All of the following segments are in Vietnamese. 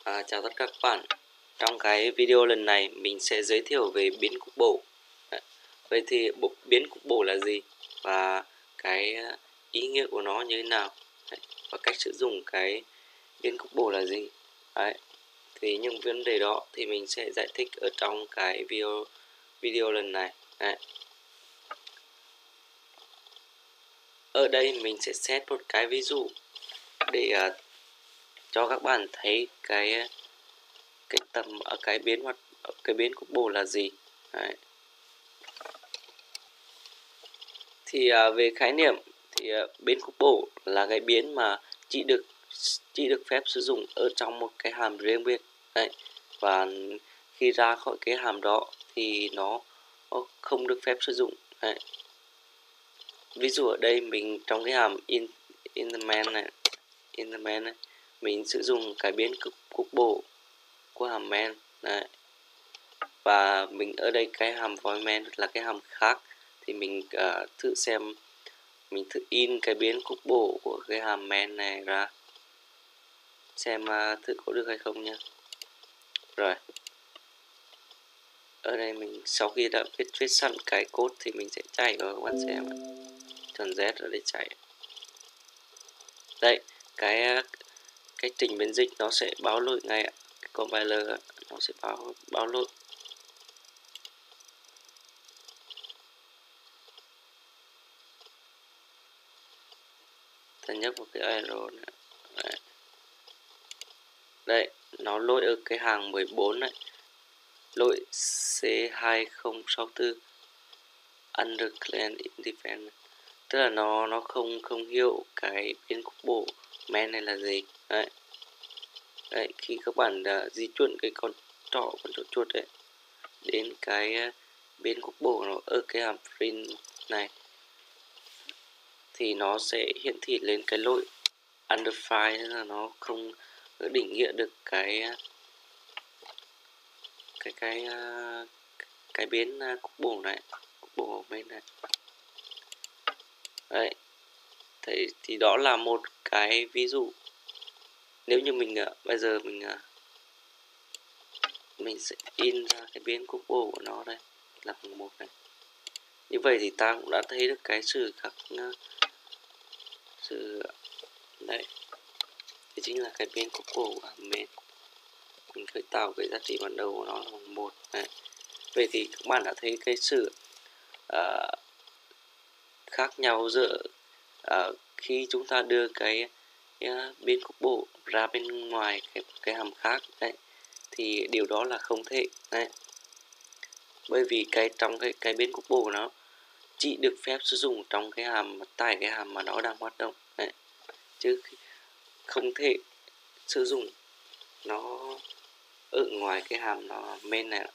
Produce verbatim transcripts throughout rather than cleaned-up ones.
À, chào tất cả các bạn. Trong cái video lần này mình sẽ giới thiệu về biến cục bộ. Đấy. Vậy thì bộ, biến cục bộ là gì và cái ý nghĩa của nó như thế nào? Đấy. Và cách sử dụng cái biến cục bộ là gì? Đấy. Thì những vấn đề đó thì mình sẽ giải thích ở trong cái video video lần này. Đấy. Ở đây mình sẽ xét một cái ví dụ để uh, cho các bạn thấy cái cái tầm ở cái biến hoạt cái biến cục bộ là gì. Đấy. Thì à, về khái niệm thì à, biến cục bộ là cái biến mà chỉ được chỉ được phép sử dụng ở trong một cái hàm riêng biệt. Đấy. Và khi ra khỏi cái hàm đó thì nó, nó không được phép sử dụng. Đấy. Ví dụ ở đây mình trong cái hàm in in the main này in the main này mình sử dụng cái biến cục, cục bộ của hàm main. Đấy. Và mình ở đây cái hàm void main là cái hàm khác, thì mình uh, thử xem mình thử in cái biến cục bộ của cái hàm main này ra xem uh, thử có được hay không nha. Rồi ở đây mình sau khi đã viết viết sẵn cái code thì mình sẽ chạy vào các bạn xem. Tròn Z ở đây chạy. Đây cái cái trình biến dịch nó sẽ báo lỗi ngay ạ. Cái compiler nó sẽ báo báo lỗi. Ta nhấp vào cái arrow này. Đấy. Đây, nó lỗi ở cái hàng mười bốn này. Lỗi C hai không sáu tư under clean independent. Tức là nó nó không không hiểu cái biến cục bộ main này là gì. Đấy. Đấy, khi các bạn đã di chuyển cái con trỏ con chỗ chuột đấy đến cái biến cục bộ nó ở cái hàm print này thì nó sẽ hiển thị lên cái lỗi undefined, tức là nó không định nghĩa được cái cái cái cái biến cục bộ này, cục bộ bên này. Đấy. Thế thì đó là một cái ví dụ. Nếu như mình bây giờ mình mình sẽ in ra cái biến cục bộ của nó đây là phần một này. Như vậy thì ta cũng đã thấy được cái sự khác sự đấy, thì chính là cái biến cục bộ của hàm main. Mình khởi tạo cái giá trị ban đầu của nó là bằng một. Đấy. Vậy thì các bạn đã thấy cái sự uh, khác nhau giữa uh, khi chúng ta đưa cái uh, biến cục bộ ra bên ngoài cái cái hàm khác. Đấy. Thì điều đó là không thể. Đấy. Bởi vì cái trong cái cái biến cục bộ nó chỉ được phép sử dụng trong cái hàm tại cái hàm mà nó đang hoạt động. Đấy. Chứ không thể sử dụng nó ở ngoài cái hàm nó main này.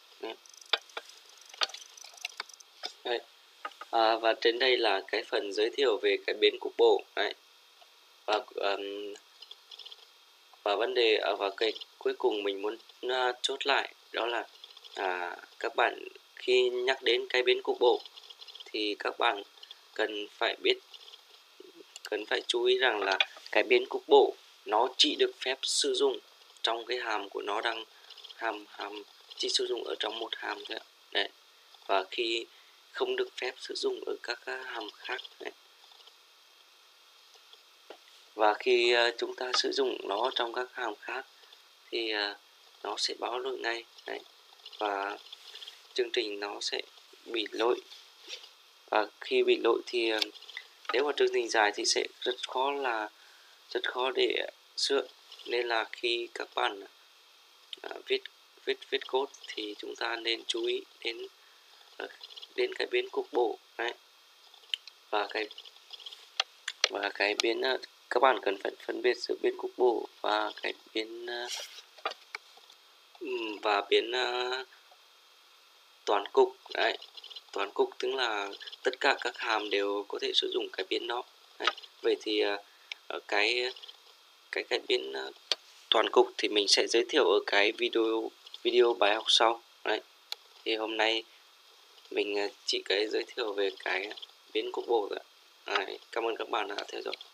Đấy. À, và trên đây là cái phần giới thiệu về cái biến cục bộ. Đấy. Và um, và vấn đề ở và cái cuối cùng mình muốn uh, chốt lại đó là à, các bạn khi nhắc đến cái biến cục bộ thì các bạn cần phải biết cần phải chú ý rằng là cái biến cục bộ nó chỉ được phép sử dụng trong cái hàm của nó đang hàm hàm chỉ sử dụng ở trong một hàm thôi. Đấy. Và khi không được phép sử dụng ở các hàm khác. Đấy. Và khi uh, chúng ta sử dụng nó trong các hàm khác thì uh, nó sẽ báo lỗi ngay. Đấy. Và chương trình nó sẽ bị lỗi. Và khi bị lỗi thì uh, nếu mà chương trình dài thì sẽ rất khó là rất khó để sửa. Nên là khi các bạn uh, viết viết viết code thì chúng ta nên chú ý đến uh, đến cái biến cục bộ. Đấy. Và cái và cái biến uh, các bạn cần phải phân biệt giữa biến cục bộ và cái biến uh, và biến uh, toàn cục. Đấy. Toàn cục tức là tất cả các hàm đều có thể sử dụng cái biến đó. Đấy. Vậy thì uh, cái cái cái biến uh, toàn cục thì mình sẽ giới thiệu ở cái video video bài học sau. Đấy. Thì hôm nay mình uh, chỉ cái giới thiệu về cái biến cục bộ rồi. Đấy. Cảm ơn các bạn đã theo dõi.